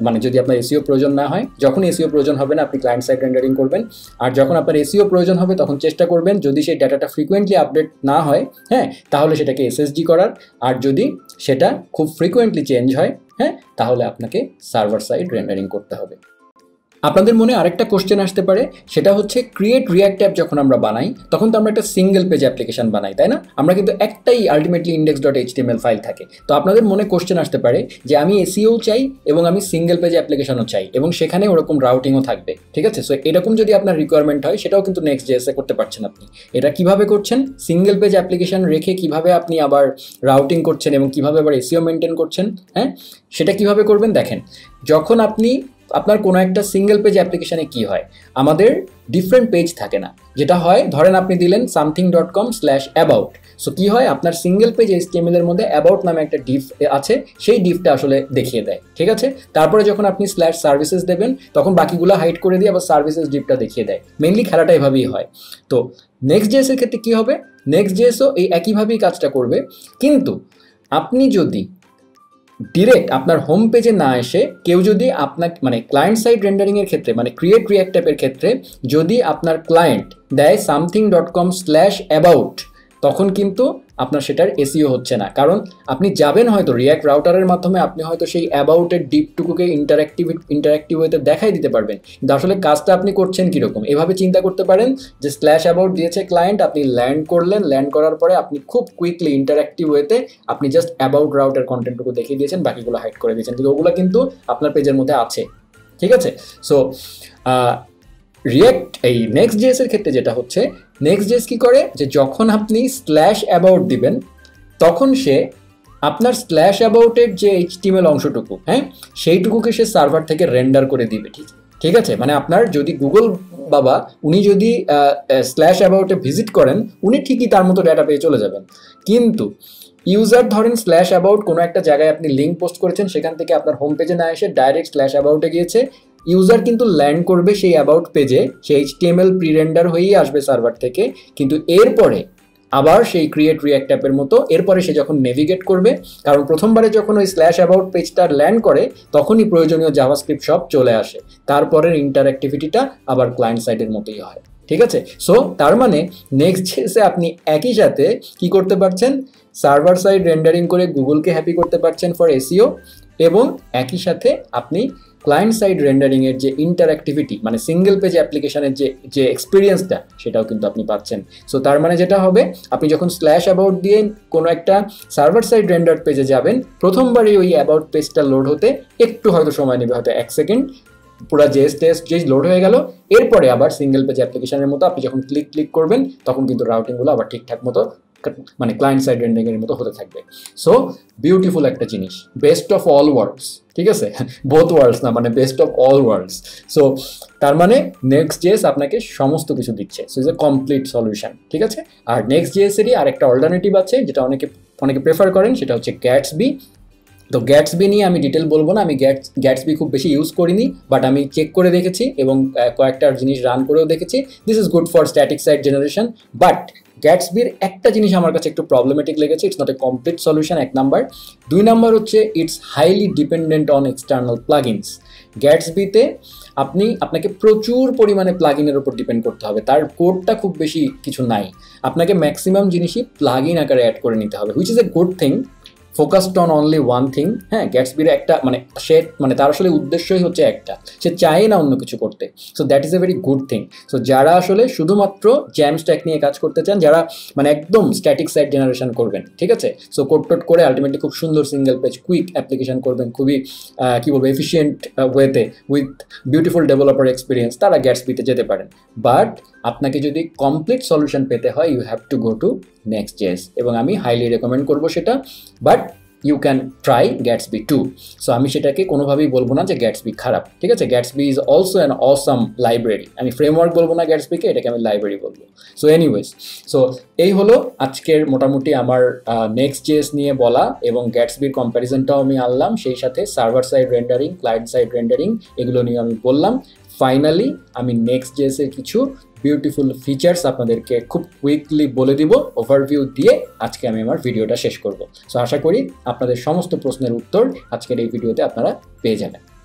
মানে যদি আপনার এসইও প্রয়োজন না হয়, যখন এসইও প্রয়োজন হবে না আপনি ক্লায়েন্ট সাইড রেন্ডারিং করবেন। আর যখন আপনার এসইও প্রয়োজন হবে তখন চেষ্টা করবেন যদি সেই ডাটাটা ফ্রিকোয়েন্টলি আপডেট না হয়, হ্যাঁ, তাহলে সেটাকে এসএসডি করার। আর যদি সেটা খুব ফ্রিকোয়েন্টলি চেঞ্জ হয়, হ্যাঁ, তাহলে আপনাকে সার্ভার সাইড রেন্ডারিং করতে হবে। আপনাদের মনে আরেকটা কোশ্চেন আসতে পারে, সেটা হচ্ছে ক্রিয়েট রিয়াক্ট অ্যাপ যখন আমরা বানাই তখন তো আমরা একটা সিঙ্গেল পেজ অ্যাপ্লিকেশন বানাই, তাই না? আমরা কিন্তু একটাই আলটিমেটলি index.html ফাইল থাকে। তো আপনাদের মনে কোশ্চেন আসতে পারে যে আমি এসইও চাই এবং আমি সিঙ্গেল পেজ অ্যাপ্লিকেশনও চাই এবং সেখানে ওরকম রাউটিংও থাকবে, ঠিক আছে? সো এরকম যদি আপনার রিকোয়ারমেন্ট হয় সেটাও কিন্তু Next.js এ করতে পারছেন আপনি। এটা কিভাবে করছেন, সিঙ্গেল পেজ অ্যাপ্লিকেশন রেখে কিভাবে আপনি আবার রাউটিং করছেন এবং কিভাবে আবার এসইও মেনটেন করছেন, হ্যাঁ, সেটা কিভাবে করবেন দেখেন। যখন আপনি আপনার কোনো একটা সিঙ্গেল পেজ অ্যাপ্লিকেশানে কি হয়, আমাদের ডিফারেন্ট পেজ থাকে না। যেটা হয়, ধরেন আপনি দিলেন something.com/about, সো কি হয়, আপনার সিঙ্গেল পেজ HTML এর মধ্যে অ্যাবাউট নামে একটা ডিফ আছে, সেই ডিফটা আসলে দেখিয়ে দেয়, ঠিক আছে? তারপরে যখন আপনি /services দেবেন তখন বাকিগুলো হাইড করে দিয়ে আবার সার্ভিসেস ডিফটা দেখিয়ে দেয়। মেইনলি খেলাটা এভাবেই হয়। তো Next.js এর ক্ষেত্রে কি হবে, Next.js-ও এই একইভাবেই কাজটা করবে, কিন্তু আপনি যদি ডিরেক্ট আপনার হোম পেজে না এসে কেউ যদি আপনাকে মানে ক্লায়েন্ট সাইড রেন্ডারিংয়ের ক্ষেত্রে মানে ক্রিয়েট রিয়াক্ট অ্যাপের ক্ষেত্রে যদি আপনার ক্লায়েন্ট দেয় something.com/about, তখন কিন্তু আপনার সেটার এসইও হচ্ছে না। কারণ আপনি যাবেন হয়তো রিয়াক্ট রাউটারের মাধ্যমে, আপনি হয়তো সেই অ্যাবাউটের ডিপটুকুকে ইন্টারাক্টিভ ওয়েতে দেখাই দিতে পারবেন, কিন্তু আসলে কাজটা আপনি করছেন কীরকম, এভাবে চিন্তা করতে পারেন যে /about দিয়েছে ক্লায়েন্ট, আপনি ল্যান্ড করলেন, ল্যান্ড করার পরে আপনি খুব কুইকলি ইন্টারাক্টিভ ওয়েতে আপনি জাস্ট অ্যাবাউট রাউটের কন্টেন্টটুকু দেখিয়ে দিয়েছেন, বাকিগুলো হাইড করে দিয়েছেন, কিন্তু ওগুলো কিন্তু আপনার পেজের মধ্যে আছে, ঠিক আছে? সো রিয়াক্ট এই Next.js এর ক্ষেত্রে যেটা হচ্ছে, Next.js কি করে যে যখন আপনি /about দিবেন তখন সে আপনার /about-এর যে HTML অংশটুকু, হ্যাঁ, সেইটুকুকে সে সার্ভার থেকে রেন্ডার করে দিবে, ঠিক আছে? মানে আপনার যদি গুগল বাবা উনি যদি /about-এ ভিজিট করেন, উনি ঠিকই তার মতো ডেটা পেয়ে চলে যাবেন, কিন্তু ইউজার ধরেন /about কোনো একটা জায়গায় আপনি লিঙ্ক পোস্ট করেছেন, সেখান থেকে আপনার হোম পেজে না এসে ডাইরেক্ট /about-এ গিয়েছে, ইউজার কিন্তু ল্যান্ড করবে সেই অ্যাবাউট পেজে, সেই HTML প্রি রেন্ডার হয়েই আসবে সার্ভার থেকে, কিন্তু এরপরে আবার সেই ক্রিয়েট রিয়াক্ট অ্যাপের মতো এরপরে সে যখন নেভিগেট করবে, কারণ প্রথমবারে যখন ওই /about পেজটা ল্যান্ড করে তখনই প্রয়োজনীয় জাভাস্ক্রিপ্ট সব চলে আসে, তারপরের ইন্টারঅ্যাক্টিভিটিটা আবার ক্লায়েন্ট সাইডের মতোই হয়, ঠিক আছে? সো তার মানে Next.js-এ আপনি একই সাথে কি করতে পারছেন, সার্ভার সাইড রেন্ডারিং করে গুগলকে হ্যাপি করতে পারছেন ফর এসইও, এবং একই সাথে আপনি ক্লায়েন্ট সাইড রেন্ডারিংয়ের যে ইন্টারঅ্যাক্টিভিটি মানে সিঙ্গেল পেজ অ্যাপ্লিকেশনের যে এক্সপিরিয়েন্সটা সেটাও কিন্তু আপনি পাচ্ছেন। সো তার মানে যেটা হবে, আপনি যখন /about দিয়ে কোনো একটা সার্ভার সাইড রেন্ডার পেজে যাবেন, প্রথমবারই ওই অ্যাবাউট পেজটা লোড হতে একটু হয়তো সময় নেবে, হয়তো 1 সেকেন্ড, পুরো যে লোড হয়ে গেল, এরপরে আবার সিঙ্গেল পেজ অ্যাপ্লিকেশনের মতো আপনি যখন ক্লিক করবেন তখন কিন্তু রাউটিংগুলো আবার ঠিকঠাক মতো মানে ক্লায়েন্ট সাইড রেন্ডারিংয়ের মতো হতে থাকবে। সো বিউটিফুল একটা জিনিস, বেস্ট অফ অল ওয়ার্ল্ডস, ঠিক আছে? বোথ ওয়ার্ল্ডস না, মানে best of all worlds. So তার মানে Next.js আপনাকে সমস্ত কিছু দিচ্ছে, so is a complete solution, ঠিক আছে? আর Next.js-এরই আরেকটা অল্টারনেটিভ আছে যেটা অনেকে প্রেফার করেন, সেটা হচ্ছে Gatsby। তো Gatsby নিয়ে আমি ডিটেল বলবো না, আমি Gatsby খুব বেশি ইউজ করিনি, বাট আমি চেক করে দেখেছি এবং কয়েকটা জিনিস রান করেও দেখেছি। This is good for static site generation, but Gatsbyর একটা জিনিস আমার কাছে একটু প্রবলেমেটিক লেগেছে, it's not a complete solution, 1 number. 2 number হচ্ছে it's highly dependent on external plugins. Gatsby-তে আপনাকে প্রচুর পরিমাণে প্লাগইনের উপর ডিপেন্ড করতে হবে, তার কোডটা খুব বেশি কিছু নাই, আপনাকে ম্যাক্সিমাম জিনিসই প্লাগইন আকারে অ্যাড করে নিতে হবে, which is a good thing, focused on only one thing. হ্যাঁ, Gatsbyর একটা মানে তার আসলে উদ্দেশ্যই হচ্ছে একটা, সে চায় না অন্য কিছু করতে। So that is a very good thing. So যারা আসলে শুধুমাত্র জ্যাম স্ট্যাক নিয়ে কাজ করতে চান, যারা মানে একদম স্ট্যাটিক সাইট জেনারেশন করবেন, ঠিক আছে, সো কোড করে আলটিমেটলি খুব সুন্দর সিঙ্গেল পেজ কুইক অ্যাপ্লিকেশন করবেন, খুবই কি বলবো এফিসিয়েন্ট ওয়েতে উইথ বিউটিফুল ডেভেলপার এক্সপিরিয়েন্স, তারা Gatsby-তে যেতে পারেন। বাট আপনাকে যদি কমপ্লিট সলিউশন পেতে হয়, you have to go to Next.js, এবং আমি হাইলি রেকমেন্ড করবো সেটা। But you can try Gatsby too. So আমি সেটাকে কোনোভাবেই বলবো না যে Gatsby খারাপ, ঠিক আছে? Gatsby is also an awesome library. আমি ফ্রেমওয়ার্ক বলবো না Gatsby-কে, এটাকে আমি লাইব্রেরি বলবো। সো এনিওয়েজ, সো এই হলো আজকের মোটামুটি আমার Next.js নিয়ে বলা, এবং Gatsbyর কম্প্যারিজনটাও আমি আনলাম, সেই সাথে server side rendering, client side rendering, এগুলো নিয়ে আমি বললাম। ফাইনালি আমি Next.js-এর কিছু বিউটিফুল ফিচার্স আপনাদেরকে খুব কুইকলি বলে দিব, ওভারভিউ দিয়ে আজকে আমি আমার ভিডিওটা শেষ করব। সো আশা করি আপনাদের সমস্ত প্রশ্নের উত্তর আজকের এই ভিডিওতে আপনারা পেয়ে যাবেন।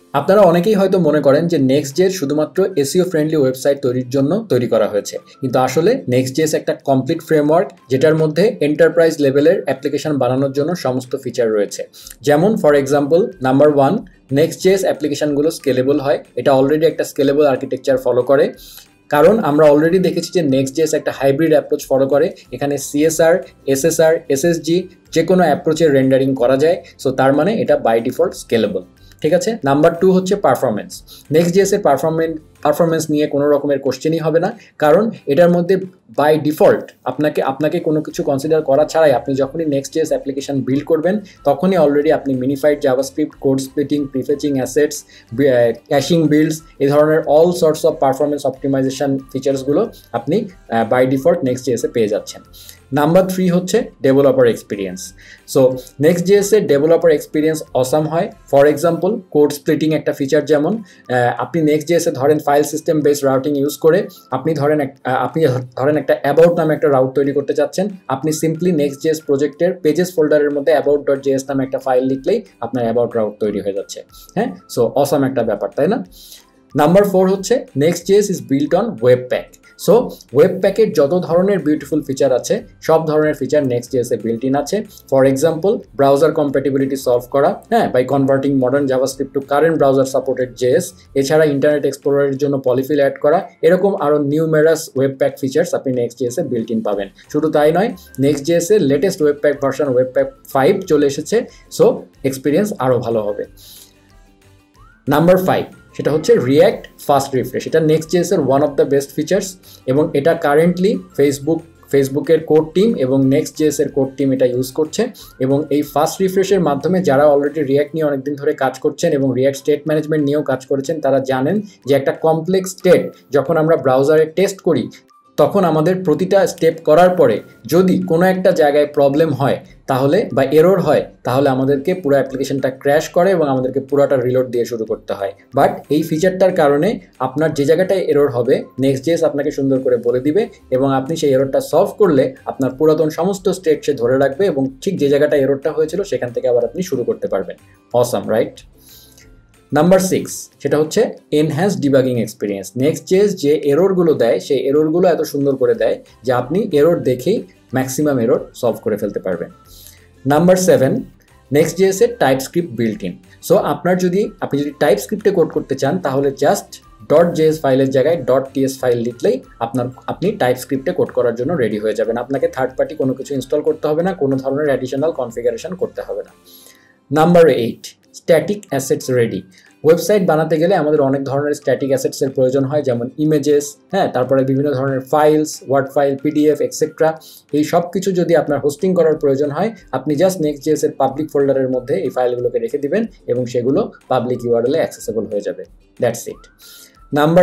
আপনারা অনেকেই হয়তো মনে করেন যে নেক্সট.জেএস শুধুমাত্র এসইও ফ্রেন্ডলি ওয়েবসাইট তৈরির জন্য তৈরি করা হয়েছে, কিন্তু আসলে নেক্সট.জেএস একটা কমপ্লিট ফ্রেমওয়ার্ক যেটার মধ্যে এন্টারপ্রাইজ লেভেলের অ্যাপ্লিকেশন বানানোর জন্য সমস্ত ফিচার রয়েছে। যেমন ফর এক্সাম্পল নাম্বার 1, নেক্সট.জেএস অ্যাপ্লিকেশনগুলো স্কেলেবল হয়। এটা অলরেডি একটা স্কেলেবল আর্কিটেকচার ফলো করে, কারণ আমরা অলরেডি দেখেছি যে নেক্সট.জেএস একটা হাইব্রিড অ্যাপ্রোচ ফলো করে। এখানে সিএসআর, এসএসআর, এসএসজি যে কোনো অ্যাপ্রোচের রেন্ডারিং করা যায়। সো তার মানে এটা বাই ডিফল্ট স্কেলেবল। ঠিক আছে। নাম্বার 2 হচ্ছে পারফরমেন্স। নেক্সট.জেএসের পারফরমেন্স নিয়ে কোনো রকমের কোশ্চেনই হবে না, কারণ এটার মধ্যে বাই ডিফল্ট আপনাকে কোনো কিছু কনসিডার করা ছাড়াই আপনি যখনই নেক্সট.জেএস অ্যাপ্লিকেশন বিল্ড করবেন তখনই অলরেডি আপনি minified JavaScript, code splitting, prefetching assets, caching builds, এই ধরনের all sorts of performance optimization ফিচার্সগুলো আপনি বাই ডিফল্ট নেক্সট.জেএসে পেয়ে যাচ্ছেন। নাম্বার 3 হচ্ছে ডেভেলপার এক্সপিরিয়েন্স। সো নেক্সট.জেএসের ডেভেলপার এক্সপিরিয়েন্স অসাম হয়। ফর এক্সাম্পল কোড স্প্লিটিং একটা ফিচার, যেমন আপনি নেক্সট.জেএসে ধরেন file system based routing use করে আপনি ধরেন একটা অ্যাবাউট নামে একটা রাউট তৈরি করতে চাচ্ছেন। আপনি সিম্পলি নেক্সট.জেএস প্রজেক্টের পেজেস ফোল্ডারের মধ্যে about.js নামে একটা ফাইল লিখলেই আপনার অ্যাবাউট রাউট তৈরি হয়ে যাচ্ছে। হ্যাঁ, সো অসাম একটা ব্যাপার, তাই না? নাম্বার 4 হচ্ছে Next JS is built on webpack. So ওয়েবপ্যাকের যত ধরনের বিউটিফুল ফিচার আছে সব ধরনের ফিচার নেক্সট.জেএসে বিল্ট ইন আছে। For example browser compatibility solve করা, হ্যাঁ, by converting modern JavaScript to current browser supported JS. এছাড়া ইন্টারনেট এক্সপ্লোরারের জন্য পলিফিল অ্যাড করা, এরকম আরও নিউমেরাস ওয়েবপ্যাক ফিচার্স আপনি নেক্সট.জেএসে বিল্ট ইন পাবেন। শুধু তাই নয়, নেক্সট.জেএসের লেটেস্ট ওয়েবপ্যাক ভার্সন ওয়েবপ্যাক 5 চলে এসেছে। সো এক্সপিরিয়েন্স আরও ভালো হবে। নাম্বার 5 সেটা হচ্ছে রিয়্যাক্ট ফাস্ট রিফ্রেশ। এটা নেক্সট.জেএসের one of the best features এবং এটা কারেন্টলি ফেসবুকের কোড টিম এবং নেক্সট.জেএসের কোড টিম এটা ইউজ করছে। এবং এই ফাস্ট রিফ্রেশের মাধ্যমে যারা অলরেডি রিয়্যাক্ট নিয়ে অনেকদিন ধরে কাজ করছেন এবং রিয়্যাক্ট স্টেট ম্যানেজমেন্ট নিয়েও কাজ করেছেন তারা জানেন যে একটা কমপ্লেক্স স্টেট যখন আমরা ব্রাউজারে টেস্ট করি তখন আমাদের প্রতিটা স্টেপ করার পরে যদি কোনো একটা জায়গায় প্রবলেম হয় তাহলে বা এরর হয় তাহলে আমাদেরকে পুরো অ্যাপ্লিকেশনটা ক্র্যাশ করে এবং আমাদেরকে পুরোটা রিলোড দিয়ে শুরু করতে হয়। বাট এই ফিচারটার কারণে আপনার যে জায়গাটায় এরর হবে নেক্সট.জেএস আপনাকে সুন্দর করে বলে দিবে এবং আপনি সেই এররটা সলভ করলে আপনার পুরাতন সমস্ত স্টেট সে ধরে রাখবে এবং ঠিক যে জায়গাটায় এররটা হয়েছিল সেখান থেকে আবার আপনি শুরু করতে পারবেন। Awesome, right? নাম্বার 6 সেটা হচ্ছে এনহ্যান্স ডিবাগিং এক্সপিরিয়েন্স। নেক্সট.জেএস যে এররগুলো দেয় সেই এররগুলো এত সুন্দর করে দেয় যে আপনি এরর দেখেই ম্যাক্সিমাম এরর সলভ করে ফেলতে পারবেন। নাম্বার 7 নেক্সট.জেএসের টাইপস্ক্রিপ্ট বিল্ট ইন। সো আপনি যদি টাইপস্ক্রিপ্টে কোড করতে চান তাহলে জাস্ট .js ফাইলের জায়গায় .ts ফাইল লিখলেই আপনি টাইপস্ক্রিপ্টে কোড করার জন্য রেডি হয়ে যাবেন। আপনাকে থার্ড পার্টি কোনো কিছু ইনস্টল করতে হবে না, কোনো ধরনের অ্যাডিশনাল কনফিগারেশন করতে হবে না। Number 8 static assets ready. Website বানাতে গেলে আমাদের অনেক ধরনের স্ট্যাটিক অ্যাসেটসের প্রয়োজন হয়, যেমন ইমেজেস, হ্যাঁ, তারপরে বিভিন্ন ধরনের files, word file, PDF etcetera. এই সব কিছু যদি আপনার হোস্টিং করার প্রয়োজন হয় আপনি জাস্ট নেক্সট.জেএসের পাবলিক ফোল্ডারের মধ্যে এই ফাইলগুলোকে রেখে দিবেন এবং সেগুলো পাবলিক ইউআরএলে অ্যাক্সেসেবল হয়ে যাবে। That's it. Number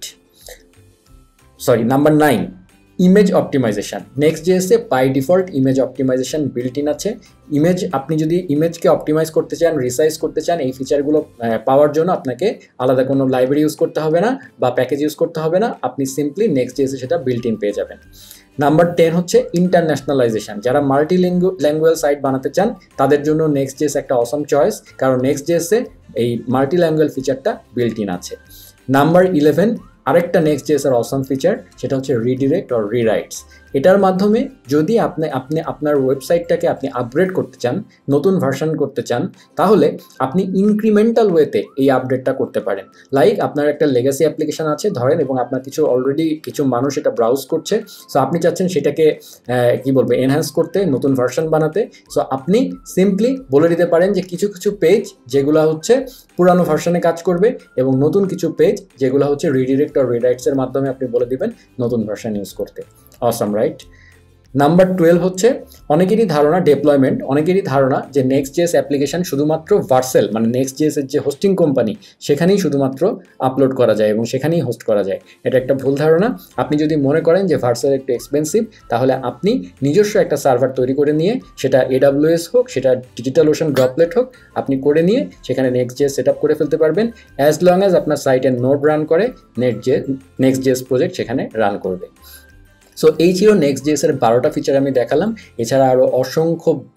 9 image optimization. নেক্সট.জেএসে by default image optimization built in আছে। আপনি যদি ইমেজকে অপটিমাইজ করতে চান, রিসাইজ করতে চান, এই ফিচারগুলো পাওয়ার জন্য আপনাকে আলাদা কোনো লাইব্রেরি ইউজ করতে হবে না বা প্যাকেজ ইউজ করতে হবে না, আপনি সিম্পলি নেক্সট.জেএসে সেটা বিল্ট ইন পেয়ে যাবেন। নাম্বার 10 হচ্ছে ইন্টারন্যাশনালাইজেশন। যারা মাল্টি ল্যাঙ্গুয়েজ সাইট বানাতে চান তাদের জন্য নেক্সট.জেএস একটা অসম চয়েস, কারণ নেক্সট.জেএসে এই মাল্টি ল্যাঙ্গুয়েজ ফিচারটা বিল্ট ইন আছে। নাম্বার 11 আরেকটা নেক্সট.জেএসের অসম ফিচার, সেটা হচ্ছে রিডিরেক্ট অর রিরাইটস। এটার মাধ্যমে যদি আপনি আপনার ওয়েবসাইটটাকে আপনি আপগ্রেড করতে চান, নতুন ভার্সন করতে চান, তাহলে আপনি ইনক্রিমেন্টাল ওয়েতে এই আপডেটটা করতে পারেন। লাইক আপনার একটা লেগাসি অ্যাপ্লিকেশন আছে ধরেন এবং আপনার কিছু মানুষ এটা ব্রাউজ করছে, সো আপনি চাচ্ছেন সেটাকে এনহ্যান্স করতে, নতুন ভার্সন বানাতে। সো আপনি সিম্পলি বলে দিতে পারেন যে কিছু কিছু পেজ যেগুলো হচ্ছে পুরানো ভার্সনে কাজ করবে এবং নতুন কিছু পেজ যেগুলো হচ্ছে রিডিরেক্ট অর রিরাইটসের মাধ্যমে আপনি বলে দিবেন নতুন ভার্সন ইউজ করতে। Awesome, right? নাম্বার 12 হচ্ছে অনেকেরই ধারণা যে নেক্সট.জেএস অ্যাপ্লিকেশন শুধুমাত্র ভার্সেল মানে নেক্সট.জেএসের যে হোস্টিং কোম্পানি সেখানেই শুধুমাত্র আপলোড করা যায় এবং সেখানেই হোস্ট করা যায়। এটা একটা ভুল ধারণা। আপনি যদি মনে করেন যে ভার্সেল একটু এক্সপেন্সিভ তাহলে আপনি নিজস্ব একটা সার্ভার তৈরি করে নিয়ে, সেটা AWS হোক, সেটা DigitalOcean ড্রপলেট হোক, আপনি করে নিয়ে সেখানে নেক্সট.জেএস সেট আপ করে ফেলতে পারবেন। অ্যাজ লং অ্যাজ আপনার সাইটে নোড রান করে নেক্সট.জেএস প্রজেক্ট সেখানে রান করবে। সো এই ছিল নেক্সট.জেএসের 12টা ফিচার আমি দেখালাম। এছাড়া আরও অসংখ্য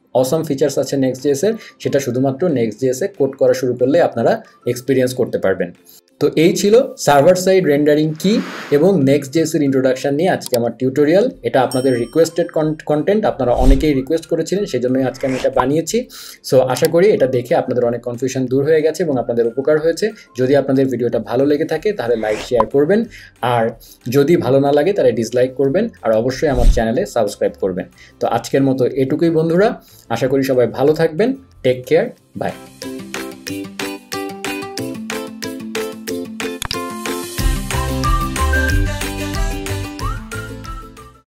অসম ফিচার্স আছে নেক্সট.js এর, সেটা শুধুমাত্র নেক্সট.js এ কোড করা শুরু করলে আপনারা এক্সপিরিয়েন্স করতে পারবেন। তো এই ছিল সার্ভার সাইড রেন্ডারিং কি এবং নেক্সট.js এর ইন্ট্রোডাকশন নিয়ে আজকে আমার টিউটোরিয়াল। এটা আপনাদের রিকোয়েস্টেড কন্টেন্ট, আপনারা অনেকেই রিকোয়েস্ট করেছিলেন, সেজন্যই আজকে আমি এটা বানিয়েছি। সো আশা করি এটা দেখে আপনাদের অনেক কনফিউশন দূর হয়ে গেছে এবং আপনাদের উপকার হয়েছে। যদি আপনাদের ভিডিওটা ভালো লেগে থাকে তাহলে লাইক শেয়ার করবেন, আর যদি ভালো না লাগে তাহলে ডিসলাইক করবেন, আর অবশ্যই আমার চ্যানেলে সাবস্ক্রাইব করবেন। তো আজকের মতো এটুকুই বন্ধুরা, আশা করি সবাই ভালো থাকবেন। Take care, by.